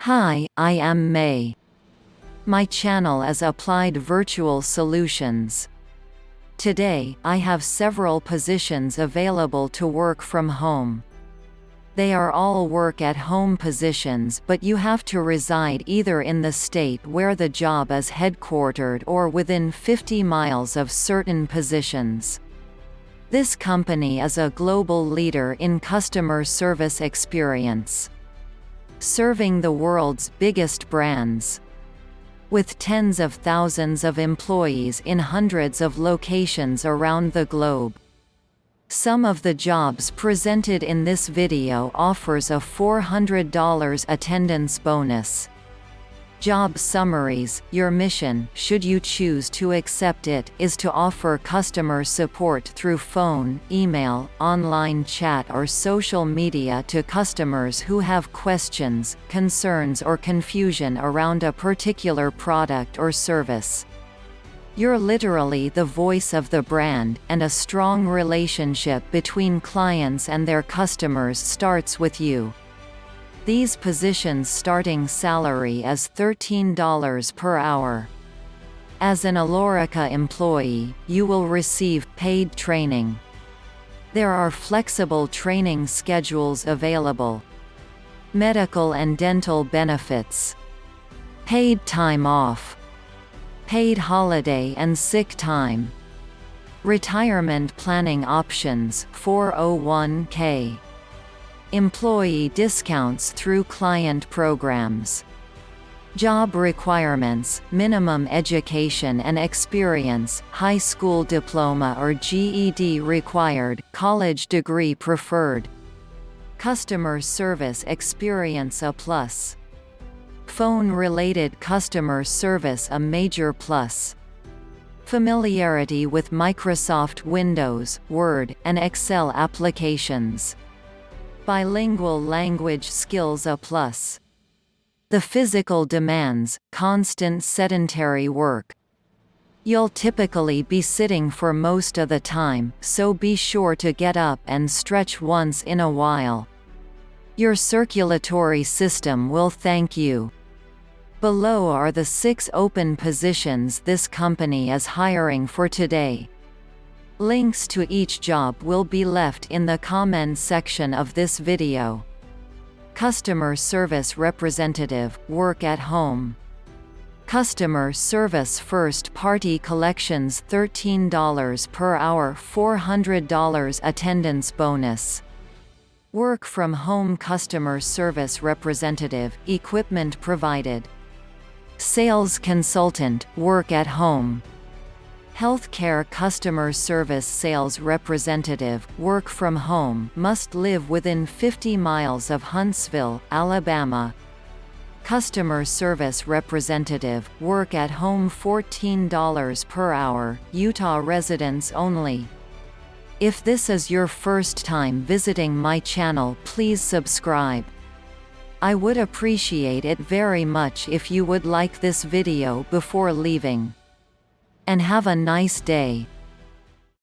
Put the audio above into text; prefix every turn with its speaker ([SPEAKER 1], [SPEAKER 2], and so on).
[SPEAKER 1] Hi, I am May. My channel is Applied Virtual Solutions. Today, I have several positions available to work from home. They are all work-at-home positions, but you have to reside either in the state where the job is headquartered or within 50 miles of certain positions. This company is a global leader in customer service experience, serving the world's biggest brands. With tens of thousands of employees in hundreds of locations around the globe. Some of the jobs presented in this video offers a $400 attendance bonus. Job summaries. Your mission, should you choose to accept it, is to offer customer support through phone, email, online chat or social media to customers who have questions, concerns or confusion around a particular product or service. You're literally the voice of the brand, and a strong relationship between clients and their customers starts with you. These positions' starting salary is $13 per hour. As an Alorica employee, you will receive paid training. There are flexible training schedules available. Medical and dental benefits. Paid time off. Paid holiday and sick time. Retirement planning options, 401k. Employee discounts through client programs. Job requirements, minimum education and experience, high school diploma or GED required, college degree preferred. Customer service experience a plus. Phone-related customer service a major plus. Familiarity with Microsoft Windows, Word, and Excel applications. Bilingual language skills a plus. The physical demands, constant sedentary work. You'll typically be sitting for most of the time, so be sure to get up and stretch once in a while. Your circulatory system will thank you. Below are the 6 open positions this company is hiring for today. Links to each job will be left in the comments section of this video. Customer Service Representative, work at home. Customer Service First Party Collections $13 per hour, $400 attendance bonus. Work from home Customer Service Representative, equipment provided. Sales Consultant, work at home. Healthcare Customer Service Sales Representative, work from home, must live within 50 miles of Huntsville, Alabama. Customer Service Representative, work at home $14 per hour, Utah residents only. If this is your first time visiting my channel, please subscribe. I would appreciate it very much if you would like this video before leaving. And have a nice day.